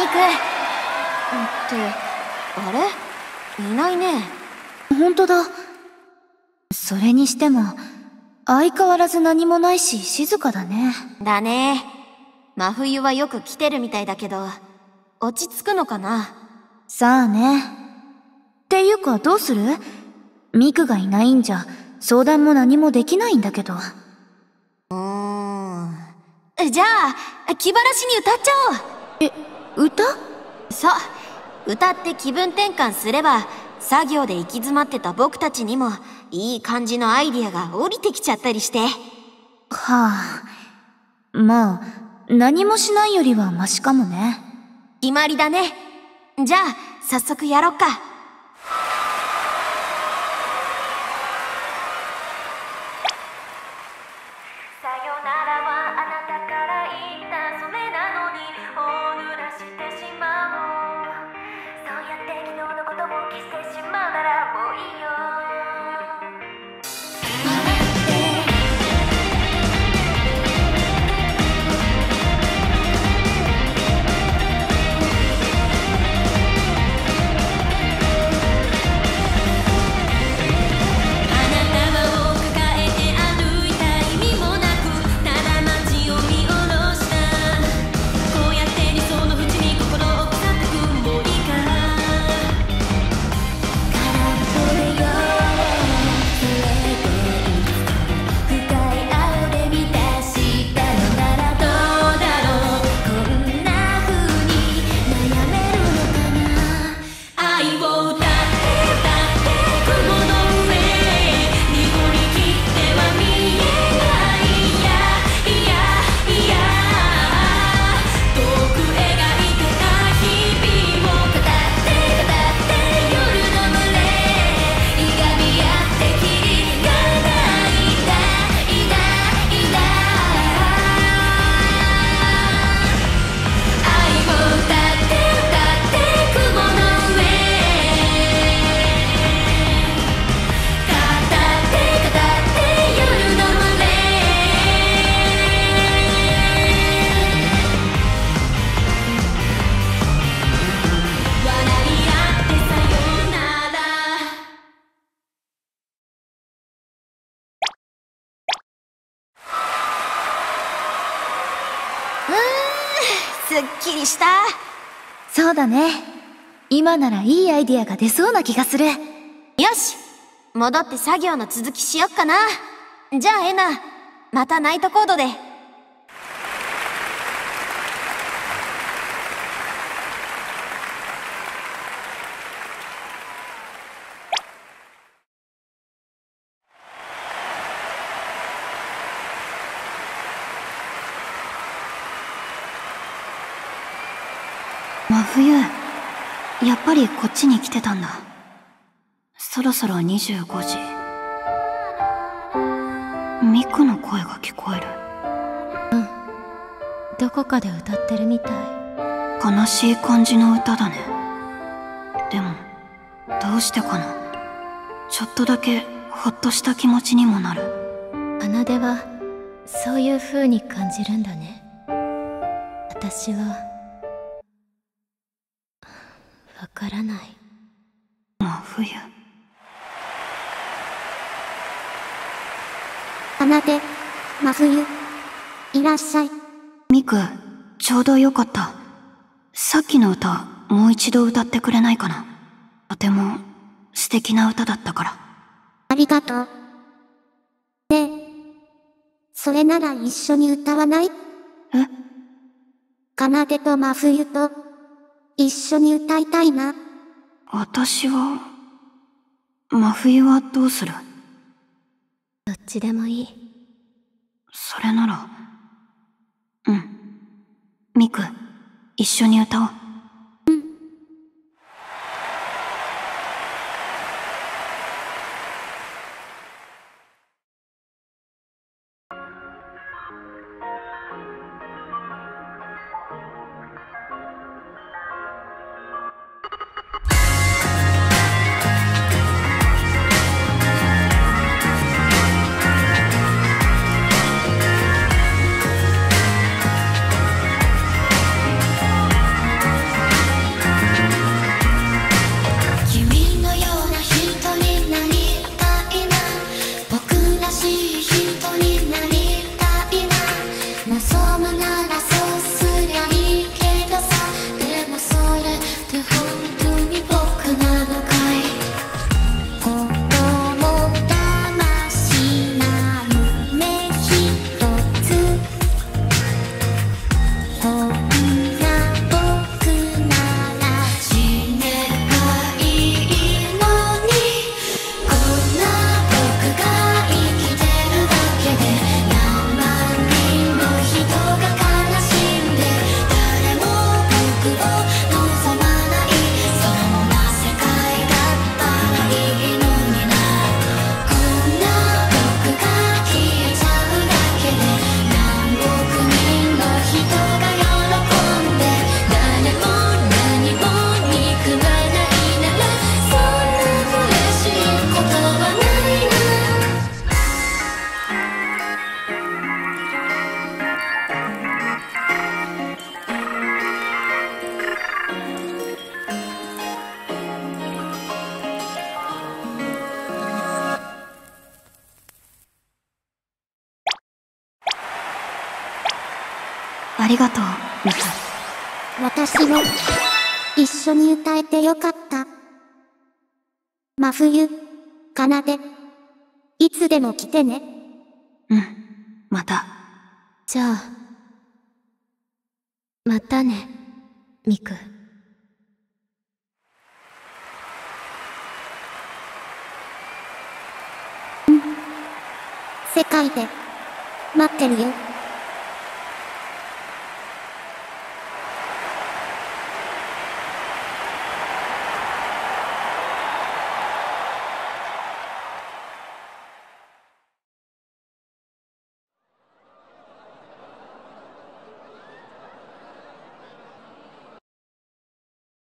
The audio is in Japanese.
くってあれいないね。 ほんとだ。それにしても相変わらず何もないし静かだね。 だね。真冬はよく来てるみたいだけど落ち着くのかな。 さあね。っていうかどうする？ミクがいないんじゃ相談も何もできないんだけど。 じゃあ気晴らしに歌っちゃおう。 歌？ そう、歌って気分転換すれば作業で行き詰まってた僕たちにもいい感じのアイディアが降りてきちゃったりして。 はあ、まあ何もしないよりはマシかもね。 決まりだね。じゃあ早速やろっか。すっきりした。 そうだね。今ならいいアイディアが出そうな気がする。 よし、戻って作業の続きしよっかな。じゃあエナ、またナイトコードで。 真冬、やっぱりこっちに来てたんだ。そろそろ25時。ミクの声が聞こえる。 どこかで歌ってるみたい。 悲しい感じの歌だね。でもどうしてかな。ちょっとだけほっとした気持ちにもなる。 奏ではそういう風に感じるんだね。私はわからない。 真冬。 奏で、真冬、いらっしゃい。 ミク、ちょうどよかった。さっきの歌、もう一度歌ってくれないかな。とても素敵な歌だったから。 ありがとう。で、それなら一緒に歌わない？奏でと真冬と一緒に歌いたいな。 私は、真冬はどうする？ どっちでもいい。 それなら、ミク、一緒に歌おう。 ありがとう、ミク。 私も、一緒に歌えてよかった。真冬、奏で、いつでも来てね。 うん、また。 じゃあ、またね、ミク。 世界で、待ってるよ。